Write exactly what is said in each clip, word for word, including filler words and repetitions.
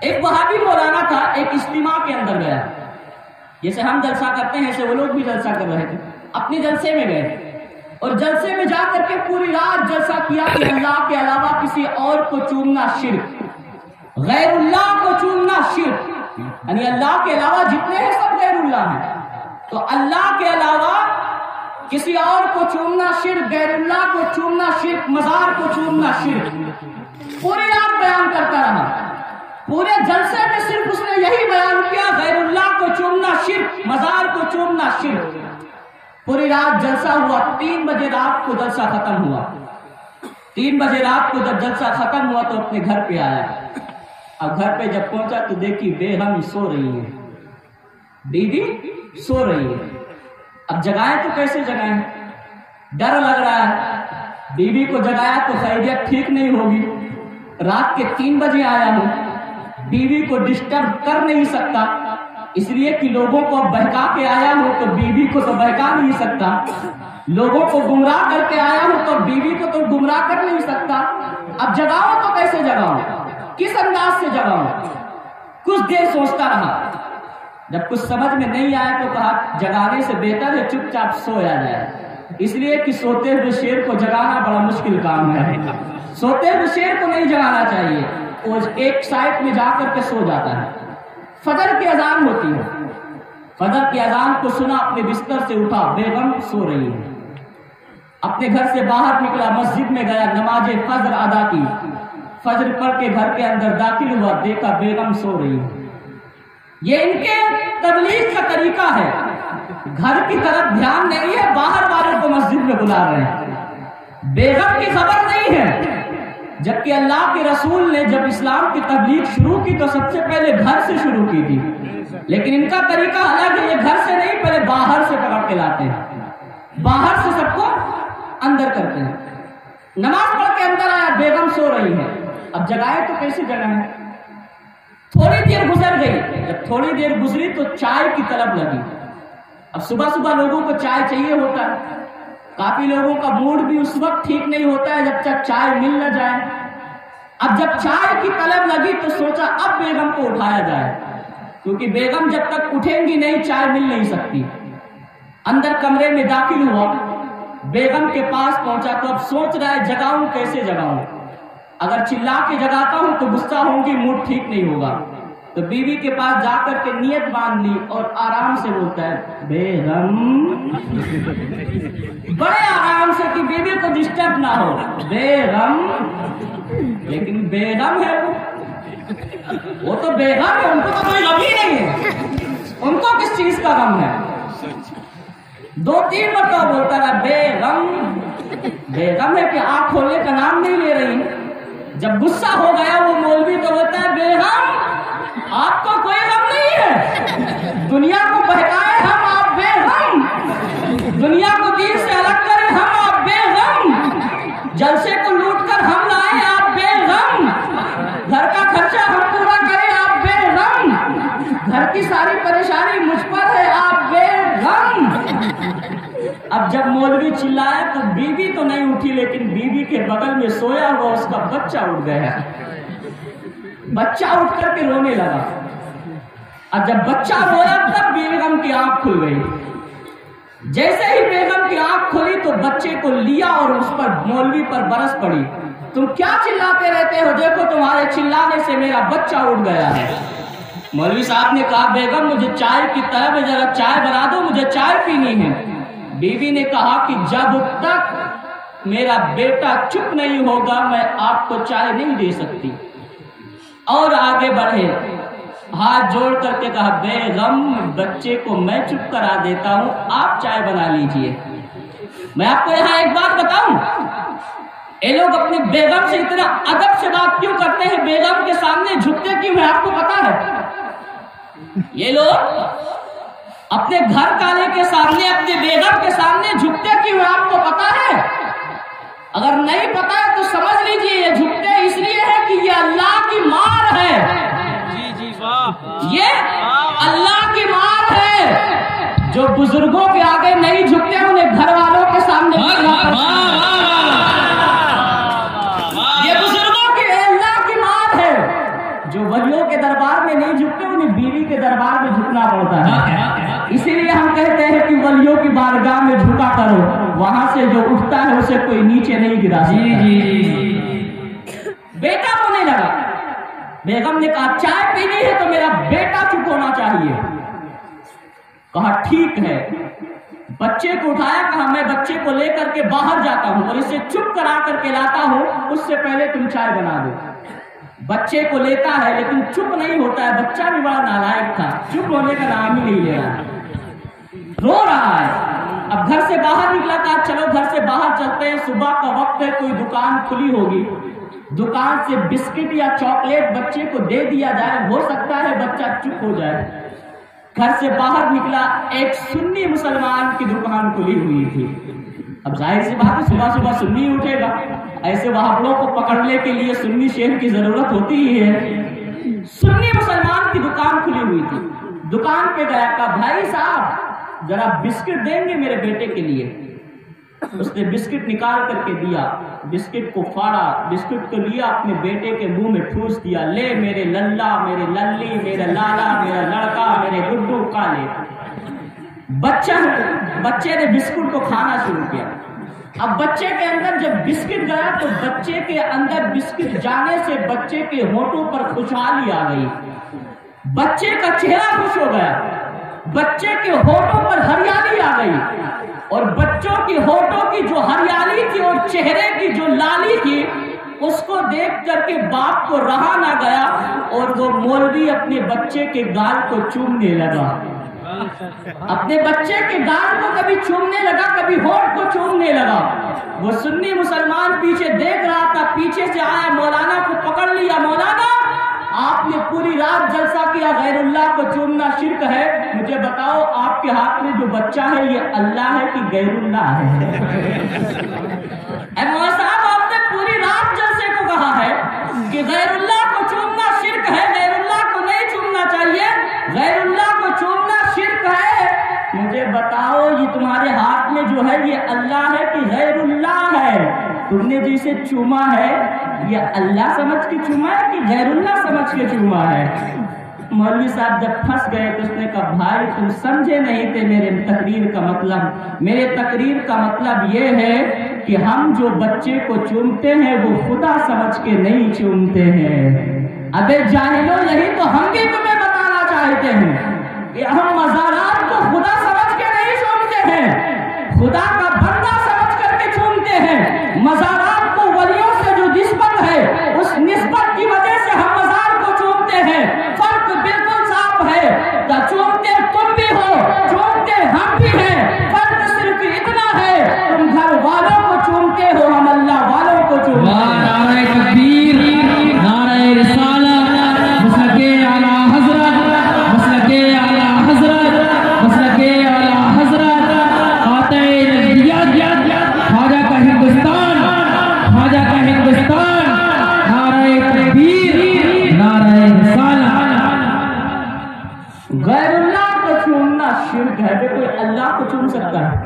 एक वहाबी मौलाना था, एक इज्तिमा के अंदर गया, जैसे हम जलसा करते हैं ऐसे वो लोग भी जलसा कर रहे थे। अपने जलसे में गए और जलसे में जाकर के पूरी रात जलसा किया कि अल्लाह के अलावा किसी और को चूमना शिर्क, गैरुल्लाह को चूमना शिर्क, यानी अल्लाह के अलावा जितने हैं सब गैरुल्लाह हैं। तो अल्लाह के अलावा किसी और को चूमना शिर्क, गैरुल्लाह को चूमना शिर्क, मजार को चूमना शिर्क। पूरी रात बयान करता रहा, पूरे जलसे में सिर्फ उसने यही बयान किया, गैरुल्लाह को चूमना शिर्क, मजार को चूमना शिर्क। पूरी रात जलसा हुआ। तीन बजे रात को जलसा खत्म हुआ। तीन बजे रात को जब जलसा खत्म हुआ तो अपने घर पे आया। अब घर पे जब पहुंचा तो देखी बेगम सो रही है, बीवी सो रही है। अब जगाए तो कैसे जगाए, डर लग रहा है। बीवी को जगाया तो खैरियत ठीक नहीं होगी। रात के तीन बजे आया हूं, बीवी को डिस्टर्ब कर नहीं सकता, इसलिए कि लोगों को बहका के आया हूं तो बीवी को तो बहका नहीं सकता, लोगों को गुमराह करके आया हूं तो बीवी को तो गुमराह कर नहीं सकता। अब जगाओ तो कैसे जगाओ, किस अंदाज से जगाओ। कुछ देर सोचता रहा, जब कुछ समझ में नहीं आया तो कहा जगाने से बेहतर है चुपचाप सोया जाए, इसलिए कि सोते हुए शेर को जगाना बड़ा मुश्किल काम है। सोते हुए शेर को नहीं जगाना चाहिए, वो एक साइड में जाकर के सो जाता है। फजर की अजान होती है, फजर की अजान को सुना, अपने बिस्तर से उठा, बेगम सो रही है। अपने घर से बाहर निकला, मस्जिद में गया, नमाज फजर अदा की, फजर पढ़ के घर के अंदर दाखिल हुआ, देखा बेगम सो रही है। ये इनके तबलीग का तरीका है, घर की तरफ ध्यान नहीं है, बाहर वालों को मस्जिद में बुला रहे हैं, बेगम की खबर नहीं है। जबकि अल्लाह के रसूल ने जब इस्लाम की तबलीग शुरू की तो सबसे पहले घर से शुरू की थी, लेकिन इनका तरीका अलग है। ये घर से नहीं, पहले बाहर से पकड़ के लाते हैं, बाहर से सबको अंदर करते हैं। नमाज पढ़ के अंदर आया, बेगम सो रही है। अब जगाए तो कैसे जगाए। थोड़ी देर गुजर गई, जब थोड़ी देर गुजरी तो चाय की तलब लगी। अब सुबह सुबह लोगों को चाय चाहिए होता है, काफी लोगों का मूड भी उस वक्त ठीक नहीं होता है जब तक चाय मिल न जाए। अब जब चाय की तलब लगी तो सोचा अब बेगम को उठाया जाए, क्योंकि बेगम जब तक उठेंगी नहीं चाय मिल नहीं सकती। अंदर कमरे में दाखिल हुआ, बेगम के पास पहुंचा तो अब सोच रहा है जगाऊं कैसे जगाऊं, अगर चिल्ला के जगाता हूं तो गुस्सा होंगी, मूड ठीक नहीं होगा। तो बीवी के पास जाकर के नियत बांध ली और आराम से बोलता है बेगम, बड़े आराम से कि बीवी को डिस्टर्ब ना हो, बेगम। लेकिन बेगम है वो वो तो बेगम है, उनको तो कोई गम ही नहीं है, उनको किस चीज का गम है। दो तीन मरतबा बोलता रहा बेगम, बेगम है कि आंख खोलने का नाम नहीं ले रही। जब गुस्सा हो गया वो मौलवी तो बोलता है बेगम आपको कोई गम नहीं है, दुनिया को बहकाए हम, आप बेगम, दुनिया को दीन से अलग करें हम, आप बेगम, जलसे को लूट कर हम लाए, आप बेगम, घर का खर्चा हम पूरा करें, आप बेगम, घर की सारी परेशानी मुझ पर है, आप बेगम। अब जब मौलवी चिल्लाया तो बीवी तो नहीं उठी, लेकिन बीवी के बगल में सोया हुआ उसका बच्चा उठ गया। बच्चा उठ करके रोने लगा, और जब बच्चा रोया तब बेगम की आंख खुल गई। जैसे ही बेगम की आंख खुली तो बच्चे को लिया और उस पर मौलवी पर बरस पड़ी, तुम क्या चिल्लाते रहते हो, देखो तुम्हारे चिल्लाने से मेरा बच्चा उठ गया है। मौलवी साहब ने कहा बेगम मुझे चाय की तलब है, जरा चाय बना दो, मुझे चाय पीनी है। बीवी ने कहा कि जब तक मेरा बेटा चुप नहीं होगा मैं आपको चाय नहीं दे सकती। और आगे बढ़े, हाथ जोड़ करके कहा बेगम बच्चे को मैं चुप करा देता हूं, आप चाय बना लीजिए। मैं आपको यहाँ एक बात बताऊं, ये लोग अपने बेगम से इतना अदब से बात क्यों करते हैं, बेगम के सामने झुकते क्यों है, आपको पता है। ये लोग अपने घर वाले के सामने, अपने बेगम के सामने झुकते क्यों है, आपको पता है। अगर नहीं पता है तो समझ लीजिए, ये झुकते इसलिए है कि ये अल्लाह की मार है। जी जी वाह, ये अल्लाह की मार है। जो बुजुर्गों के आगे नहीं झुकते उन्हें घर वालों के सामने ये बुजुर्गों की अल्लाह की मार है। जो वलियों के दरबार में नहीं झुकते उन्हें बीवी के दरबार में झुकना पड़ता है। इसीलिए हम कहते हैं कि वलियों की बारगाह में झुका करो, वहां से जो उठता है उसे कोई नीचे नहीं गिरा। जी जी। बेटा रोने लगा, बेगम ने कहा चाय पीनी है तो मेरा बेटा चुप होना चाहिए। कहा ठीक है। बच्चे को उठाया, कहा मैं बच्चे को लेकर के बाहर जाता हूं और इसे चुप करा करके लाता हूं, उससे पहले तुम चाय बना दो। बच्चे को लेता है लेकिन चुप नहीं होता है। बच्चा भी बड़ा नालायक था, चुप होने का नाम ही नहीं ले रहा, रो रहा है। अब घर से बाहर निकला, कहा चलो घर से बाहर चलते हैं, सुबह का वक्त है, कोई दुकान खुली होगी, दुकान से बिस्किट या चॉकलेट बच्चे को दे दिया जाए, हो सकता है बच्चा चुप हो जाए। घर से बाहर निकला, एक सुन्नी मुसलमान की दुकान खुली हुई थी। अब जाहिर सी बात है सुबह सुबह सुन्नी उठेगा, ऐसे वहाबड़ों को पकड़ने के लिए सुन्नी शेर की जरूरत होती ही है। सुन्नी मुसलमान की दुकान खुली हुई थी, दुकान पे गया, कहा भाई साहब जरा बिस्किट देंगे मेरे बेटे के लिए। उसने बिस्किट निकाल करके दिया, बिस्किट को फाड़ा, बिस्किट को लिया, अपने बेटे के मुंह में ठूस दिया, ले मेरे लल्ला, मेरे लल्ली, मेरा लाला, मेरा लड़का, मेरे गुड्डू काले। बच्चा बच्चे ने बिस्कुट को खाना शुरू किया। अब बच्चे के अंदर जब बिस्किट गया तो बच्चे के अंदर बिस्किट जाने से बच्चे के होठों पर खुशहाली आ गई, बच्चे का चेहरा खुश हो गया, बच्चे के होठों पर हरियाली आ गई। और बच्चों की होठों की जो हरियाली थी और चेहरे की जो लाली थी, उसको देख करके बाप को रहा ना गया और वो मौलवी अपने बच्चे के गाल को चूमने लगा। अपने बच्चे के गाल को कभी चूमने लगा, कभी होठ को चूमने लगा। वो सुन्नी मुसलमान पीछे देख रहा था, पीछे से आया, मौलाना को पकड़ लिया। मौलाना आपने पूरी रात जलसा किया, गैरुल्लाह को चूमना शिर्क है, मुझे बताओ आपके हाथ में जो बच्चा है ये अल्लाह है कि गैरुल्लाह है? मौलाना साहब आपने पूरी रात जलसे को कहा है कि गैरुल्लाह को चूमना शिर्क है, गैरुल्लाह को नहीं चूमना चाहिए, गैरुल्लाह को चूमना शिर्क है, मुझे बताओ ये तुम्हारे हाथ में जो है ये अल्लाह है कि गैरुल्लाह है? तुमने जिसे चूमा है ये अल्लाह समझ के चूमा है कि गैरुल्लाह समझ के चूमा है? मौलवी साहब जब फंस गए तो उसने कहा भाई तुम समझे नहीं थे मेरे तकरीर का मतलब। मेरे तकरीर का मतलब ये है कि हम जो बच्चे को चूमते हैं वो खुदा समझ के नहीं चूमते हैं। अबे जाहिलो, यही तो हम भी तुम्हें बताना चाहते हैं कि हम मज़ारात को खुदा समझ के नहीं चूमते हैं, खुदा का बंदा समझ करके चूमते हैं। मज़ारात को वलियों से जो निस्बत है उस निस्बत की वजह से हम मज़ार को चूमते हैं। फर्क बिल्कुल साफ है, तो चूमते तुम भी हो, चूमते हम भी हैं, फर्क सिर्फ इतना है तुम घर वालों को चूमते हो, हम अल्लाह वालों को चूमते हैं। नारे तकबीर, नारे रिसालत, मसलके आला हज़रत, मसलके आला हज़रत, मसलके आला हज़रत, आते नज़रियत, ख्वाजा का हिंदुस्तान, ख्वाजा का हिंदुस्तान, नारे तकबीर, नारे रिसालत। गैरुल्लाह को चूमना शिर्क है। वे कोई अल्लाह को चूम सकता है?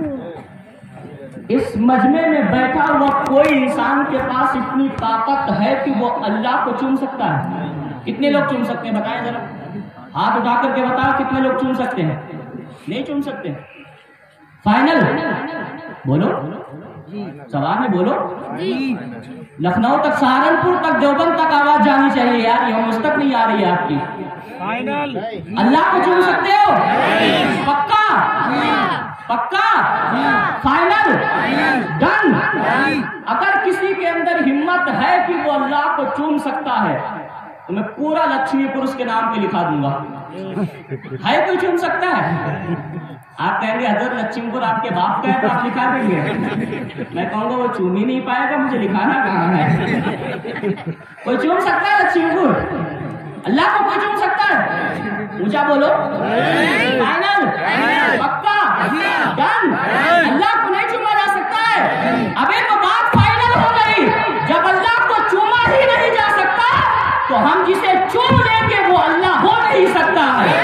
इस मजमे में बैठा हुआ कोई इंसान के पास इतनी ताकत है कि वो अल्लाह को चूम सकता है? कितने लोग चूम सकते हैं बताएं जरा, हाथ उठा करके बताओ कितने लोग चूम सकते हैं? नहीं चूम सकते। फाइनल बोलो, सवाल में बोलो। लखनऊ तक, सहारनपुर तक, देवबंद तक आवाज जानी चाहिए यार, ये मुझ तक नहीं आ रही है आपकी। फाइनल अल्लाह को चूम सकते हो? पक्का? पक्का? फाइनल? डन? अगर किसी के अंदर हिम्मत है कि वो अल्लाह को चूम सकता है तो मैं पूरा लक्ष्मीपुर उसके नाम पे लिखा दूंगा। है कोई चूम सकता है? आप कहेंगे हजरत लक्ष्मीपुर आपके बाप का है तो आप लिखा देंगे। मैं कहूंगा वो चूम ही नहीं पाएगा, मुझे लिखाना कहाँ है? कोई चूम सकता है लक्ष्मीपुर? अल्लाह को कोई चूम सकता है? ऊंचा बोलो। फाइनल? पक्का? डन? अल्लाह को नहीं चूमा जा सकता है? अबे तो बात फाइनल हो गई। जब अल्लाह को चूमा ही नहीं जा सकता तो हम जिसे चूम लेंगे वो अल्लाह हो नहीं सकता है।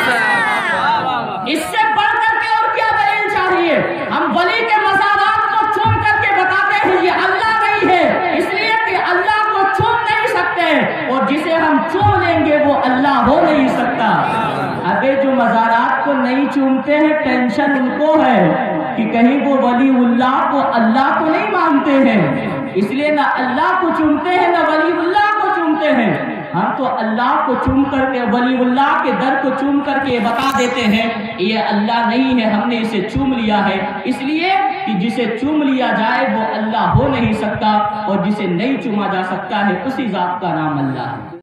इससे बढ़ करके और क्या दलील चाहिए? हम वली के मज़ारात को चूम करके बताते हैं ये अल्लाह नहीं है, इसलिए कि अल्लाह को चूम नहीं सकते, और जिसे हम चूम लेंगे वो अल्लाह हो नहीं सकता। अबे जो मज़ारात को नहीं चूमते हैं टेंशन उनको है कि कहीं वो वलीउल्लाह को अल्लाह को नहीं मानते हैं, इसलिए ना अल्लाह को चूमते हैं ना वलीउल्लाह को चूमते हैं। हम तो अल्लाह को चूम करके वलीउल्लाह के दर को चूम करके बता देते हैं ये अल्लाह नहीं है, हमने इसे चूम लिया है, इसलिए कि जिसे चूम लिया जाए वो अल्लाह हो नहीं सकता और जिसे नहीं चूमा जा सकता है उसी जात का नाम अल्लाह है।